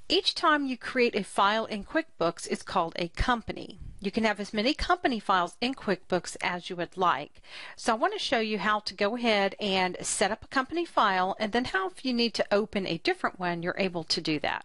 Each time you create a file in QuickBooks, it's called a company. You can have as many company files in QuickBooks as you would like. So I want to show you how to go ahead and set up a company file, and then how, if you need to open a different one, you're able to do that.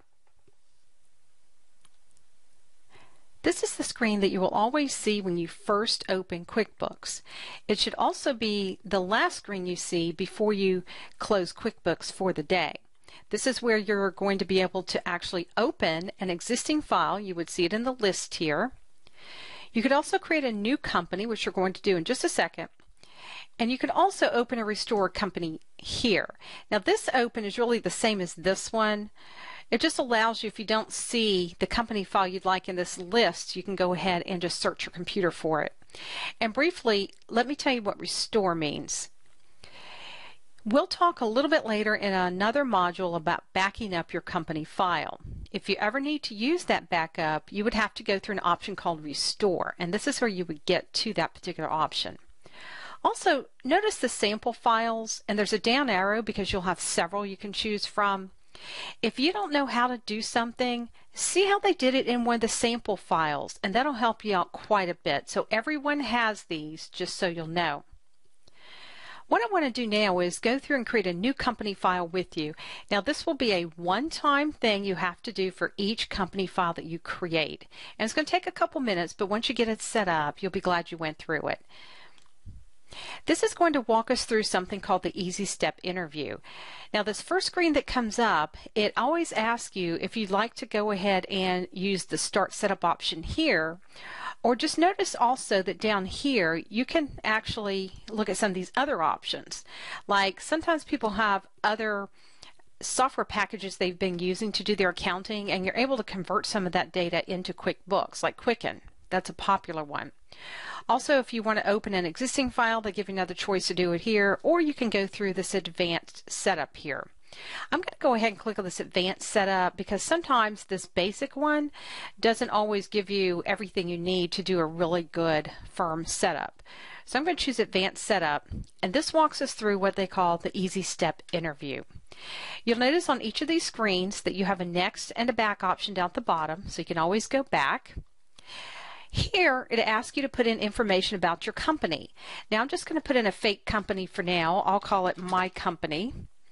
This is the screen that you will always see when you first open QuickBooks. It should also be the last screen you see before you close QuickBooks for the day. This is where you're going to be able to actually open an existing file. You would see it in the list here. You could also create a new company, which you're going to do in just a second. And you could also open a restore company here. Now this open is really the same as this one. It just allows you, if you don't see the company file you'd like in this list, you can go ahead and just search your computer for it. And briefly, let me tell you what restore means. We'll talk a little bit later in another module about backing up your company file. If you ever need to use that backup, you would have to go through an option called restore, and this is where you would get to that particular option. Also, notice the sample files, and there's a down arrow because you'll have several you can choose from. If you don't know how to do something, see how they did it in one of the sample files, and that'll help you out quite a bit. So everyone has these, just so you'll know. What I want to do now is go through and create a new company file with you. Now this will be a one-time thing you have to do for each company file that you create. And it's going to take a couple minutes, but once you get it set up, you'll be glad you went through it. This is going to walk us through something called the Easy Step Interview. Now this first screen that comes up, it always asks you if you'd like to go ahead and use the Start Setup option here, or just notice also that down here you can actually look at some of these other options. Like sometimes people have other software packages they've been using to do their accounting, and you're able to convert some of that data into QuickBooks, like Quicken. That's a popular one. Also, if you want to open an existing file, they give you another choice to do it here, or you can go through this advanced setup here. I'm going to go ahead and click on this advanced setup because sometimes this basic one doesn't always give you everything you need to do a really good firm setup. So I'm going to choose advanced setup, and this walks us through what they call the Easy Step Interview. You'll notice on each of these screens that you have a next and a back option down at the bottom, so you can always go back. Here, it asks you to put in information about your company. Now I'm just going to put in a fake company for now. I'll call it My Company.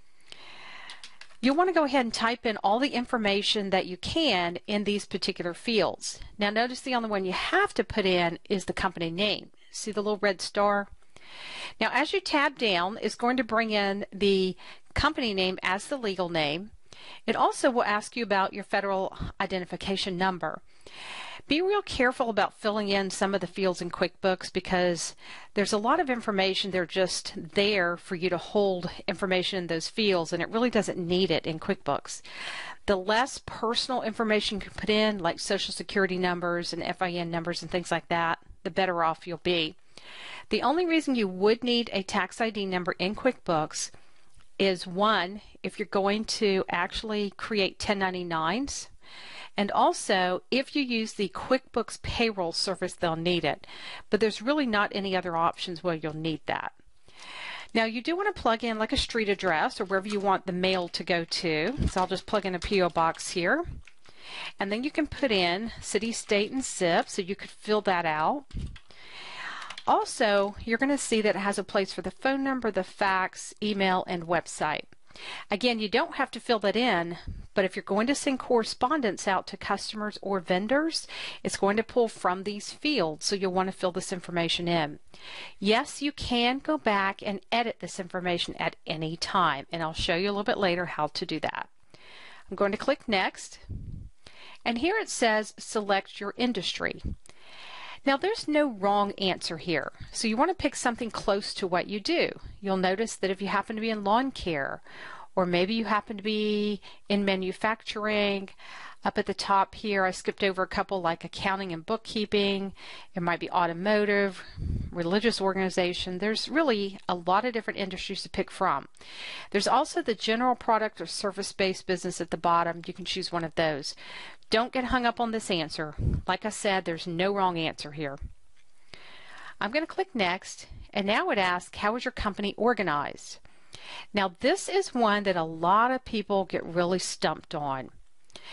You'll want to go ahead and type in all the information that you can in these particular fields. Now notice the only one you have to put in is the company name. See the little red star? Now as you tab down, it's going to bring in the company name as the legal name. It also will ask you about your federal identification number. Be real careful about filling in some of the fields in QuickBooks because there's a lot of information. They're just there for you to hold information in those fields, and it really doesn't need it in QuickBooks. The less personal information you can put in, like social security numbers and FIN numbers and things like that, the better off you'll be. The only reason you would need a tax ID number in QuickBooks is one, if you're going to actually create 1099s. And also, if you use the QuickBooks payroll service, they'll need it. But there's really not any other options where you'll need that. Now, you do want to plug in like a street address or wherever you want the mail to go to. So I'll just plug in a P.O. box here. And then you can put in city, state, and zip, so you could fill that out. Also, you're going to see that it has a place for the phone number, the fax, email, and website. Again, you don't have to fill that in, but if you're going to send correspondence out to customers or vendors, it's going to pull from these fields, so you'll want to fill this information in. Yes, you can go back and edit this information at any time, and I'll show you a little bit later how to do that. I'm going to click Next, and here it says Select Your Industry. Now there's no wrong answer here, so you want to pick something close to what you do. You'll notice that if you happen to be in lawn care, or maybe you happen to be in manufacturing, up at the top here I skipped over a couple like accounting and bookkeeping, it might be automotive, religious organization. There's really a lot of different industries to pick from. There's also the general product or service-based business at the bottom. You can choose one of those. Don't get hung up on this answer. Like I said, there's no wrong answer here. I'm going to click Next, and now it asks, how is your company organized? Now this is one that a lot of people get really stumped on.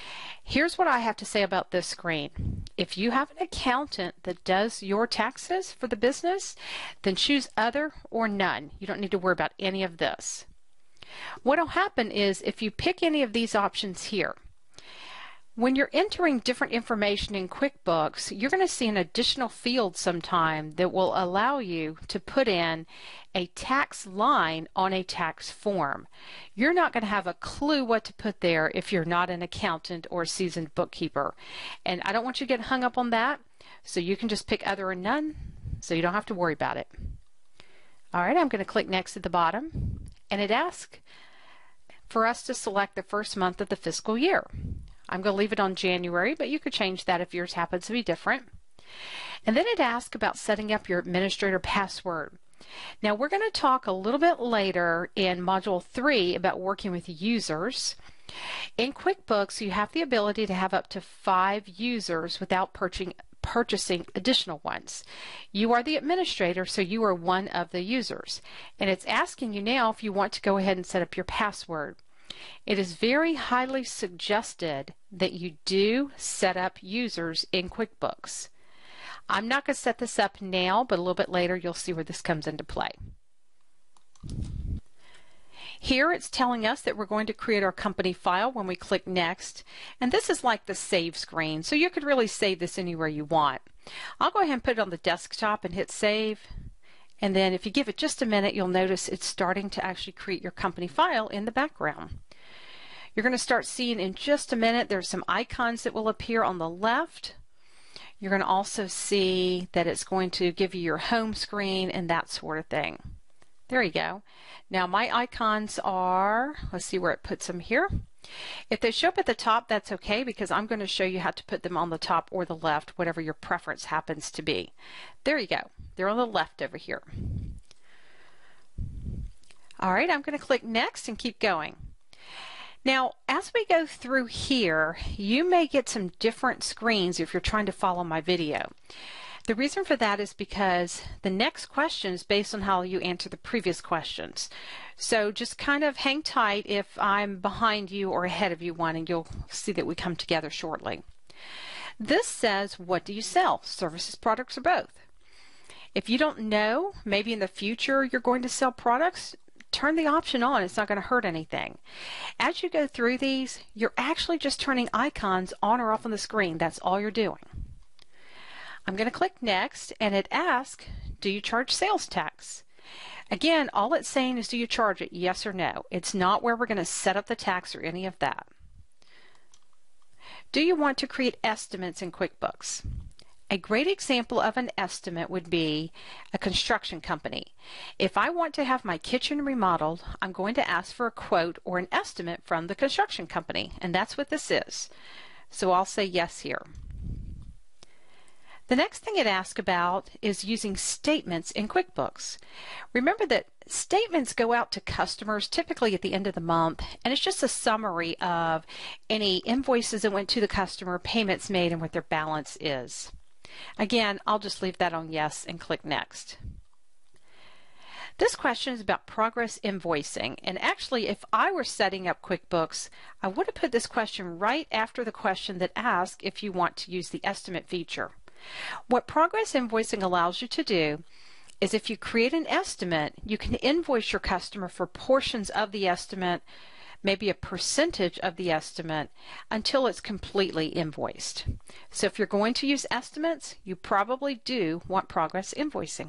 Here's what I have to say about this screen. If you have an accountant that does your taxes for the business, then choose Other or None. You don't need to worry about any of this. What will happen is if you pick any of these options here, when you're entering different information in QuickBooks, you're going to see an additional field sometime that will allow you to put in a tax line on a tax form. You're not going to have a clue what to put there if you're not an accountant or a seasoned bookkeeper. And I don't want you to get hung up on that, so you can just pick Other or None, so you don't have to worry about it. All right, I'm going to click Next at the bottom, and it asks for us to select the first month of the fiscal year. I'm going to leave it on January, but you could change that if yours happens to be different. And then it asks about setting up your administrator password. Now we're going to talk a little bit later in Module 3 about working with users. In QuickBooks, you have the ability to have up to 5 users without purchasing additional ones. You are the administrator, so you are one of the users. And it's asking you now if you want to go ahead and set up your password. It is very highly suggested that you do set up users in QuickBooks. I'm not going to set this up now, but a little bit later you'll see where this comes into play. Here it's telling us that we're going to create our company file when we click Next, and this is like the save screen, so you could really save this anywhere you want. I'll go ahead and put it on the desktop and hit save, and then if you give it just a minute, you'll notice it's starting to actually create your company file in the background. You're going to start seeing in just a minute there's some icons that will appear on the left. You're going to also see that it's going to give you your home screen and that sort of thing. There you go. Now my icons are, let's see where it puts them here. If they show up at the top, that's okay, because I'm going to show you how to put them on the top or the left, whatever your preference happens to be. There you go. They're on the left over here. All right, I'm going to click Next and keep going. Now, as we go through here, you may get some different screens if you're trying to follow my video. The reason for that is because the next question is based on how you answer the previous questions. So just kind of hang tight if I'm behind you or ahead of you one, and you'll see that we come together shortly. This says, what do you sell? Services, products, or both? If you don't know, maybe in the future you're going to sell products, turn the option on. It's not going to hurt anything. As you go through these, you're actually just turning icons on or off on the screen. That's all you're doing. I'm going to click Next, and it asks, do you charge sales tax? Again, all it's saying is, do you charge it, yes or no? It's not where we're going to set up the tax or any of that. Do you want to create estimates in QuickBooks? A great example of an estimate would be a construction company. If I want to have my kitchen remodeled, I'm going to ask for a quote or an estimate from the construction company, and that's what this is. So I'll say yes here. The next thing it asks about is using statements in QuickBooks. Remember that statements go out to customers typically at the end of the month, and it's just a summary of any invoices that went to the customer, payments made, and what their balance is. Again, I'll just leave that on yes and click Next. This question is about progress invoicing, and actually if I were setting up QuickBooks, I would have put this question right after the question that asks if you want to use the estimate feature. What progress invoicing allows you to do is if you create an estimate, you can invoice your customer for portions of the estimate, maybe a percentage of the estimate, until it's completely invoiced. So if you're going to use estimates, you probably do want progress invoicing.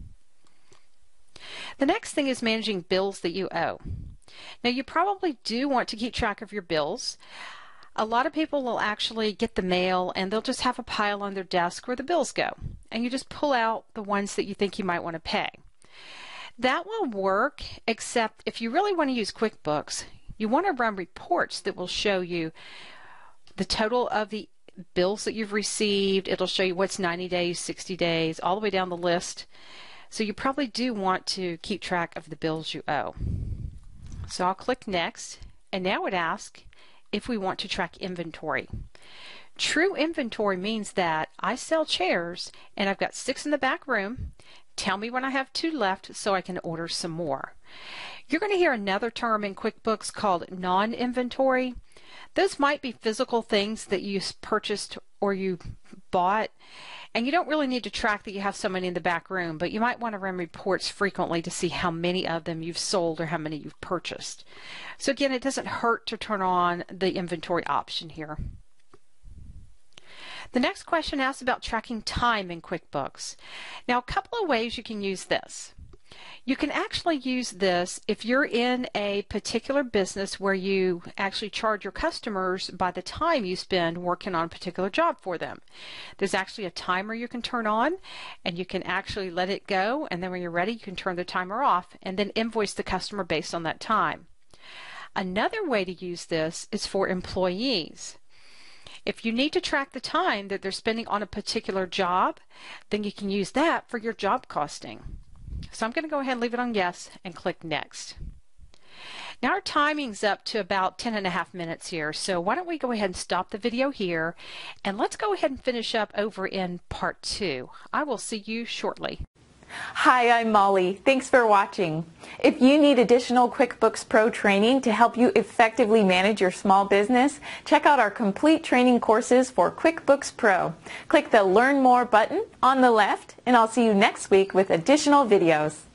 The next thing is managing bills that you owe. Now you probably do want to keep track of your bills. A lot of people will actually get the mail and they'll just have a pile on their desk where the bills go, and you just pull out the ones that you think you might want to pay. That will work, except if you really want to use QuickBooks, you want to run reports that will show you the total of the bills that you've received. It'll show you what's 90 days, 60 days, all the way down the list. So you probably do want to keep track of the bills you owe. So I'll click Next, and now it asks if we want to track inventory. True inventory means that I sell chairs and I've got 6 in the back room. Tell me when I have 2 left so I can order some more. You're going to hear another term in QuickBooks called non-inventory. Those might be physical things that you purchased or you bought, and you don't really need to track that you have so many in the back room, but you might want to run reports frequently to see how many of them you've sold or how many you've purchased. So again, it doesn't hurt to turn on the inventory option here. The next question asks about tracking time in QuickBooks. Now, a couple of ways you can use this. You can actually use this if you're in a particular business where you actually charge your customers by the time you spend working on a particular job for them. There's actually a timer you can turn on, and you can actually let it go, and then when you're ready you can turn the timer off and then invoice the customer based on that time. Another way to use this is for employees. If you need to track the time that they're spending on a particular job, then you can use that for your job costing. So I'm going to go ahead and leave it on yes and click next. Now our timing's up to about 10.5 minutes here, so why don't we go ahead and stop the video here, and let's go ahead and finish up over in part 2. I will see you shortly. Hi, I'm Molly. Thanks for watching. If you need additional QuickBooks Pro training to help you effectively manage your small business, check out our complete training courses for QuickBooks Pro. Click the Learn More button on the left, and I'll see you next week with additional videos.